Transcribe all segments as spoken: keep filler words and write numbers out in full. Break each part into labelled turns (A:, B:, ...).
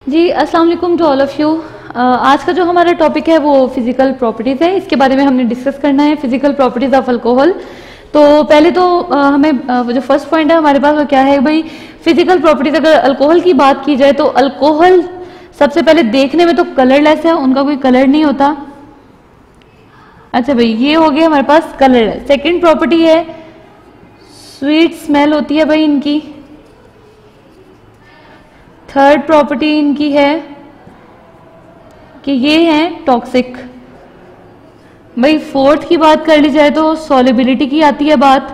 A: जी अस्सलाम वालेकुम to all of you. आज का जो हमारा टॉपिक है वो फिजिकल प्रॉपर्टीज़ है। इसके बारे में हमने डिस्कस करना है फिजिकल प्रॉपर्टीज़ ऑफ अल्कोहल। तो पहले तो uh, हमें uh, जो फर्स्ट पॉइंट है हमारे पास वो क्या है भाई, फिजिकल प्रॉपर्टीज। अगर अल्कोहल की बात की जाए तो अल्कोहल सबसे पहले देखने में तो कलरलेस है, उनका कोई कलर नहीं होता। अच्छा भाई, ये हो गया हमारे पास कलरलेस। सेकेंड प्रॉपर्टी है स्वीट स्मेल होती है भाई इनकी। थर्ड प्रॉपर्टी इनकी है कि ये है टॉक्सिक। भाई फोर्थ की बात कर ली जाए तो सॉल्युबिलिटी की आती है बात।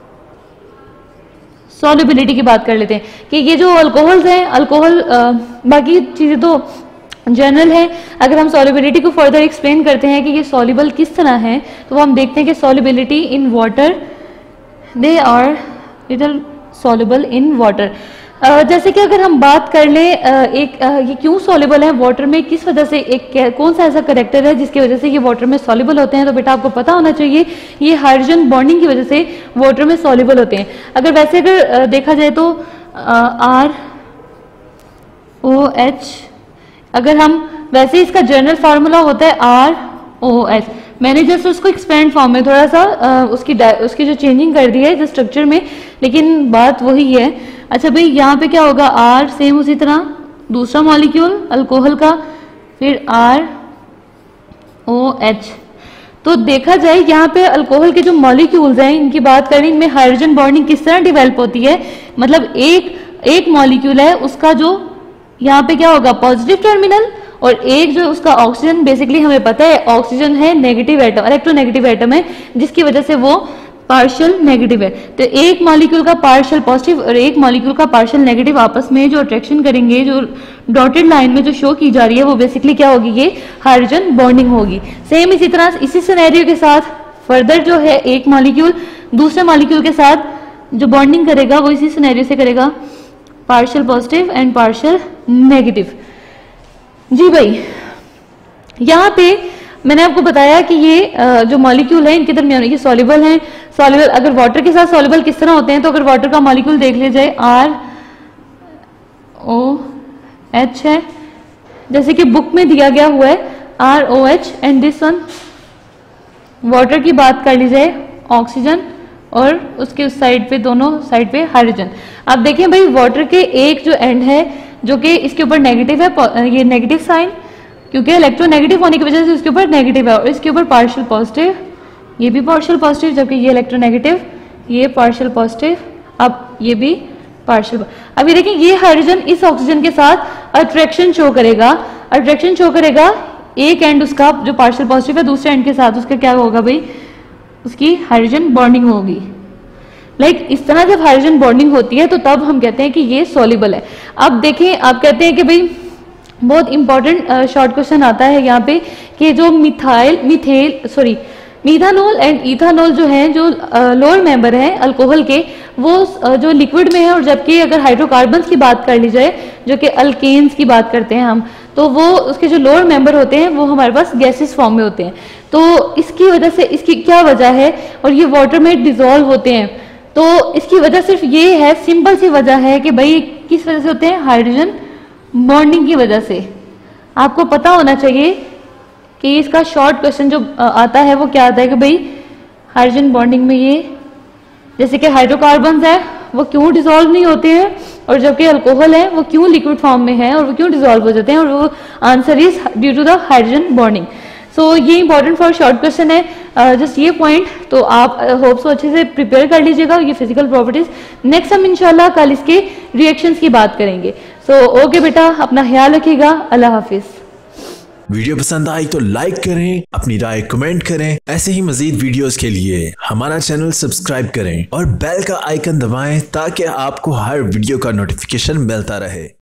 A: सॉल्युबिलिटी की बात कर लेते हैं कि ये जो अल्कोहल्स हैं, अल्कोहल बाकी चीजें तो जनरल है। अगर हम सॉल्युबिलिटी को फर्दर एक्सप्लेन करते हैं कि ये सॉल्युबल किस तरह है, तो हम देखते हैं कि solubility in water, they are little soluble in water. Uh, जैसे कि अगर हम बात कर लें uh, एक uh, ये क्यों सॉल्युबल है वाटर में, किस वजह से, एक कौन सा ऐसा करेक्टर है जिसकी वजह से ये वाटर में सॉल्युबल होते हैं, तो बेटा आपको पता होना चाहिए ये हाइड्रोजन बॉन्डिंग की वजह से वाटर में सॉल्युबल होते हैं। अगर वैसे अगर uh, देखा जाए तो आर ओ एच, अगर हम वैसे इसका जनरल फार्मूला होता है आर ओ एच। मैंने जस्ट उसको एक्सपेंड फॉर्म में थोड़ा सा uh, उसकी उसकी जो चेंजिंग कर दी है जो स्ट्रक्चर में, लेकिन बात वही है। अच्छा भाई, यहाँ पे क्या होगा, आर सेम उसी तरह दूसरा मॉलिक्यूल अल्कोहल का, फिर आर ओ एच। तो देखा जाए यहाँ पे अल्कोहल के जो मॉलिक्यूल्स हैं इनकी बात करें, इनमें हाइड्रोजन बॉन्डिंग किस तरह डेवलप होती है। मतलब एक एक मॉलिक्यूल है उसका जो यहाँ पे क्या होगा पॉजिटिव टर्मिनल, और एक जो उसका ऑक्सीजन, बेसिकली हमें पता है ऑक्सीजन है नेगेटिव एटम, इलेक्ट्रोनेगेटिव एटम है, जिसकी वजह से वो पार्शियल नेगेटिव है। तो एक मॉलिक्यूल का पार्शियल पॉजिटिव और एक मॉलिक्यूल का पार्शियल नेगेटिव आपस में जो अट्रैक्शन करेंगे, जो डॉटेड लाइन में जो शो की जा रही है, वो बेसिकली क्या होगी, ये हाइड्रोजन बॉन्डिंग होगी। सेम इसी तरह इसी सिनेरियो के साथ फर्दर जो है एक मॉलिक्यूल दूसरे मॉलिक्यूल के साथ जो बॉन्डिंग करेगा वो इसी सिनेरियो से करेगा, partial positive and partial negative. जी भाई, यहाँ पे मैंने आपको बताया कि ये जो मॉलिक्यूल है इनके दरमियान ये सॉल्युबल हैं। सॉल्युबल अगर वाटर के साथ सॉल्युबल किस तरह होते हैं, तो अगर वाटर का मॉलिक्यूल देख लिया जाए आर ओ एच है, जैसे कि बुक में दिया गया हुआ है R O H, and this one water की बात कर ली जाए ऑक्सीजन, और उसके उस साइड पे दोनों साइड पे हाइड्रोजन। आप देखें भाई, वाटर के एक जो एंड है जो कि इसके ऊपर नेगेटिव है, ये नेगेटिव साइन, क्योंकि इलेक्ट्रोनेगेटिव होने की वजह से इसके ऊपर नेगेटिव है, और इसके ऊपर पार्शियल पॉजिटिव, ये भी पार्शियल पॉजिटिव, जबकि ये इलेक्ट्रोनेगेटिव, ये पार्शियल पॉजिटिव, अब ये भी पार्शियल। अब ये देखिए, ये हाइड्रोजन इस ऑक्सीजन के साथ अट्रैक्शन शो करेगा, अट्रैक्शन शो करेगा एक एंड उसका जो पार्शियल पॉजिटिव है, दूसरे एंड के साथ उसका क्या होगा भाई, उसकी हाइड्रोजन बॉन्डिंग होगी। लाइक like, इस तरह जब हाइड्रोजन बॉन्डिंग होती है तो तब हम कहते हैं कि ये सॉल्युबल है। अब देखें, आप कहते हैं कि भाई बहुत इंपॉर्टेंट शॉर्ट क्वेश्चन आता है यहाँ पे कि जो methyl methyl sorry methanol and ethanol जो हैं, जो लोअर मेंबर हैं अल्कोहल के, वो uh, जो लिक्विड में है, और जबकि अगर हाइड्रोकार्बन्स की बात कर ली जाए जो कि अल्केन्स की बात करते हैं हम, तो वो उसके जो लोअर मेंबर होते हैं वो हमारे पास गैसेस फॉर्म में होते हैं। तो इसकी वजह से, इसकी क्या वजह है, और ये वाटर में डिजोल्व होते हैं, तो इसकी वजह सिर्फ ये है, सिंपल सी वजह है कि भाई किस वजह से होते हैं, हाइड्रोजन बॉन्डिंग की वजह से। आपको पता होना चाहिए कि इसका शॉर्ट क्वेश्चन जो आता है वो क्या आता है कि भाई हाइड्रोजन बॉन्डिंग में ये, जैसे कि हाइड्रोकार्बन्स है वो क्यों डिसॉल्व नहीं होते हैं, और जबकि अल्कोहल है वो क्यों लिक्विड फॉर्म में है और वो क्यों डिसॉल्व हो जाते हैं, और वो answer is due to the hydrogen bonding. So ये इंपॉर्टेंट फॉर शॉर्ट क्वेश्चन है, जस्ट uh, ये पॉइंट तो आप होप uh, सो अच्छे से प्रिपेयर कर लीजिएगा ये फिजिकल प्रॉपर्टीज। नेक्स्ट हम इंशाल्लाह कल इसके रिएक्शंस की बात करेंगे। सो so, ओके बेटा, अपना ख्याल रखिएगा, अल्लाह हाफिज।
B: वीडियो पसंद आई तो लाइक करें, अपनी राय कमेंट करें। ऐसे ही मजीद वीडियोस के लिए हमारा चैनल सब्सक्राइब करें और बेल का आइकन दबाएं ताकि आपको हर वीडियो का नोटिफिकेशन मिलता रहे।